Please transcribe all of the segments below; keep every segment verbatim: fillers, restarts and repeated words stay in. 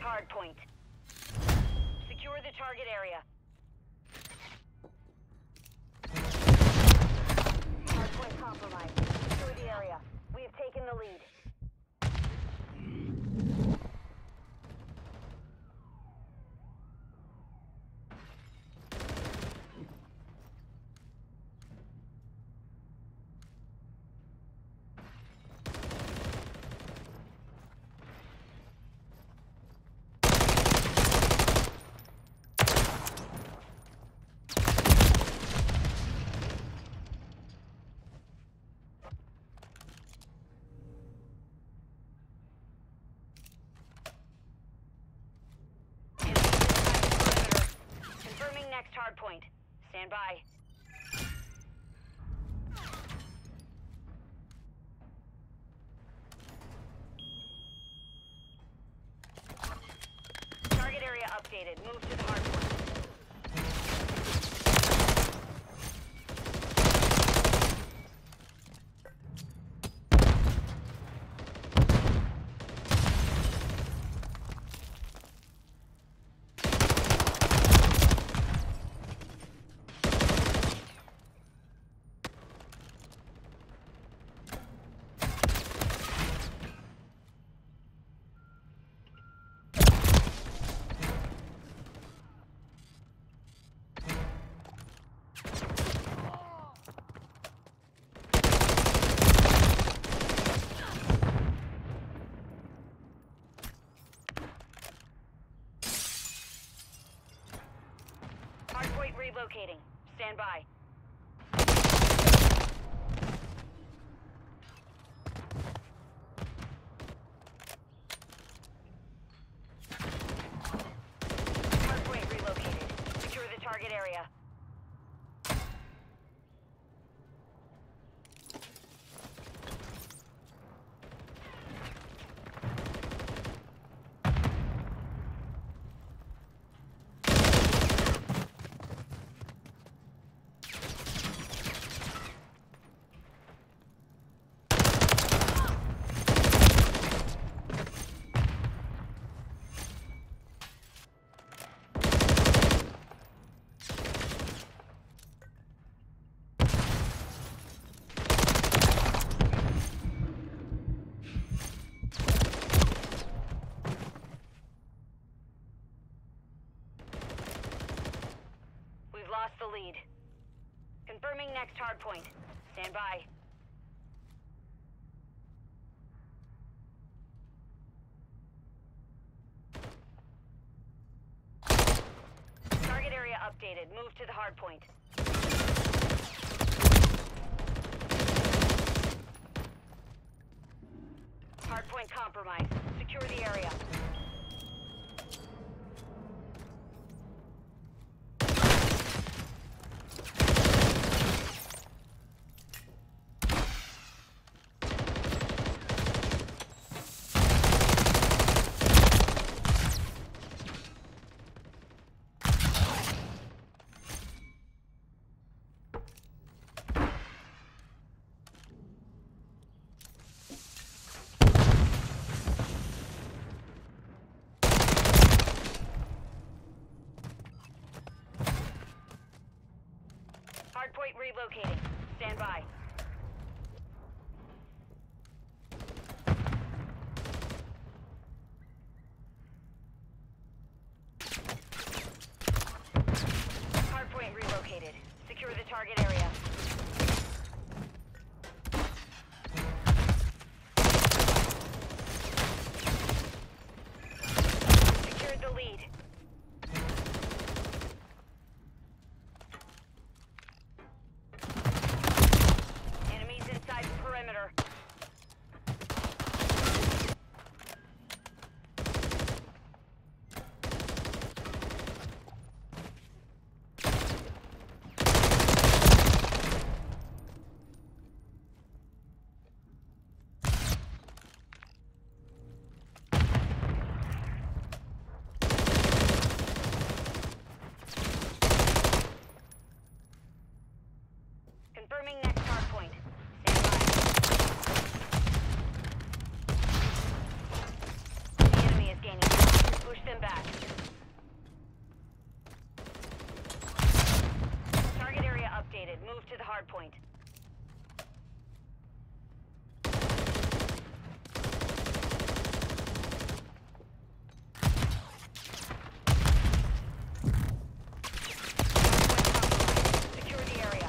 hard point. Secure the target area. Hard point compromised. Secure the area. We have taken the lead. Next hard point. Stand by. Target area updated. Move to the hard point. Hardpoint relocating. Stand by. Hardpoint relocated. Secure the target area. Lost the lead. Confirming next hard point. Stand by. Target area updated. Move to the hard point. Hard point compromised. Secure the area. Hardpoint relocating. Stand by. Hardpoint relocated. Secure the target area. Secured the lead. Perimeter. hardpoint. Secure the area.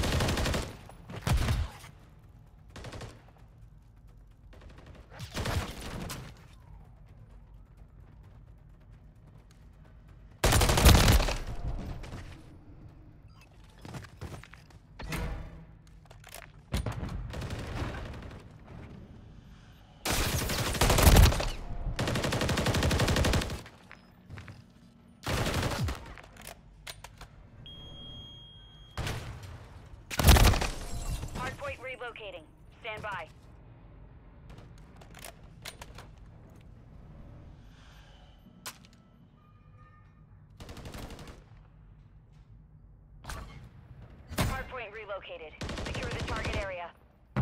Hardpoint relocating. Stand by. Hardpoint relocated. Secure the target area.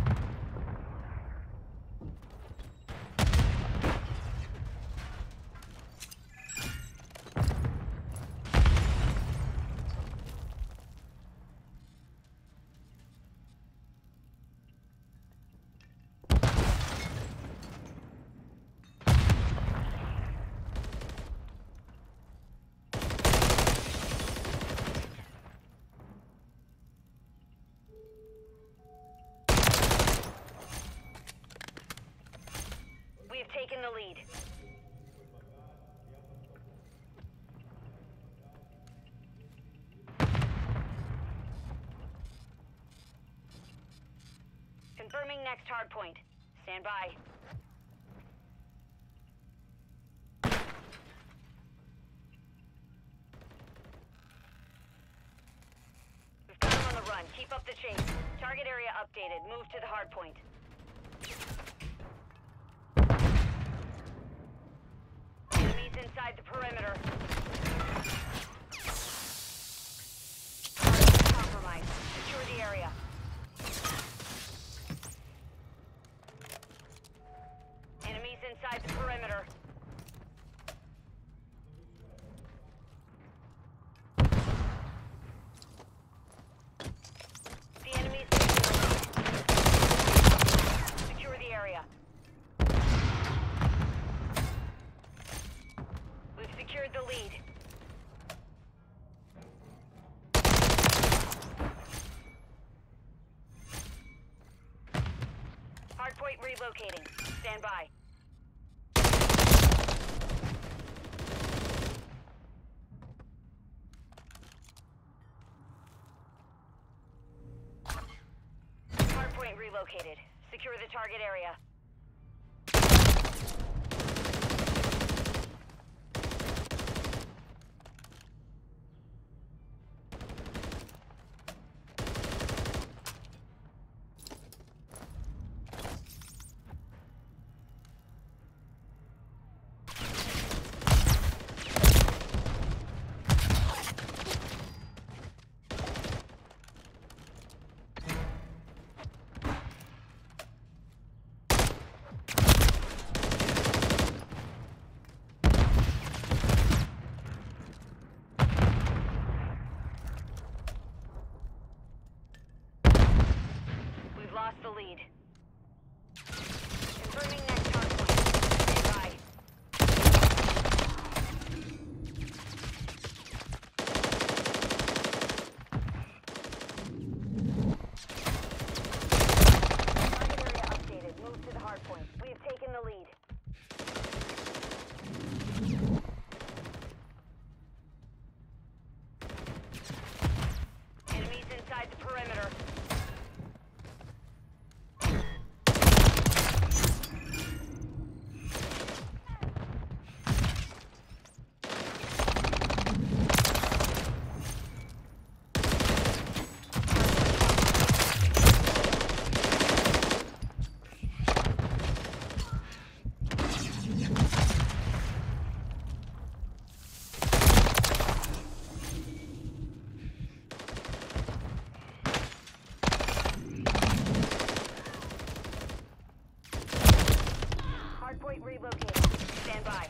We have taken the lead. Confirming next hardpoint. Stand by. We've got them on the run. Keep up the chase. Target area updated. Move to the hardpoint. Enemies inside the perimeter. Target compromised. Secure the area. Enemies inside the perimeter. The enemies secure the area. We've secured the lead. Hardpoint relocating. Stand by. Hardpoint relocated. Secure the target area. We've lost the lead. Confirming next hardpoint. Stand by. Target area updated. Move to the hardpoint. We have taken the lead. Enemies inside the perimeter. Hardpoint relocated. Stand by.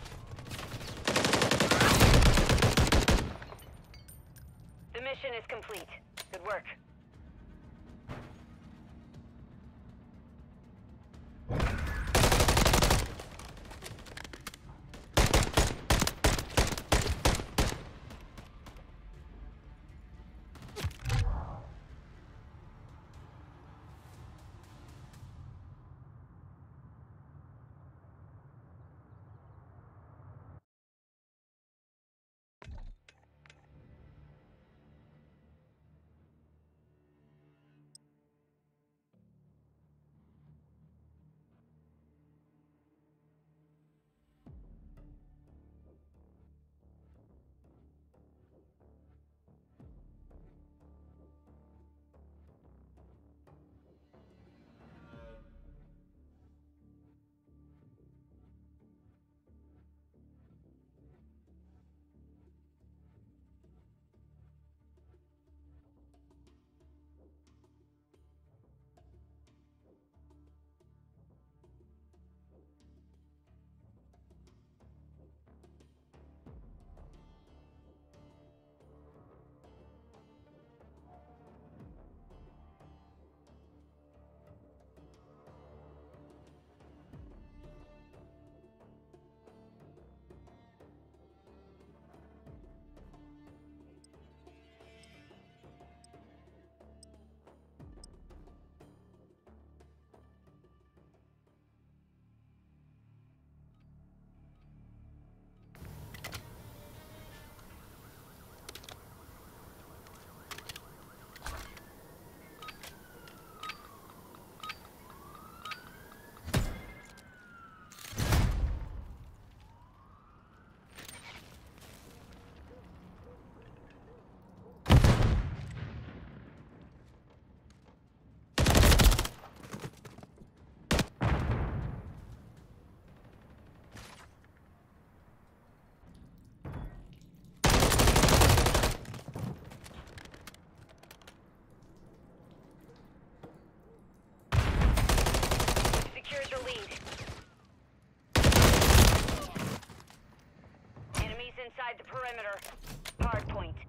The mission is complete. Good work. inside the perimeter. Hard point.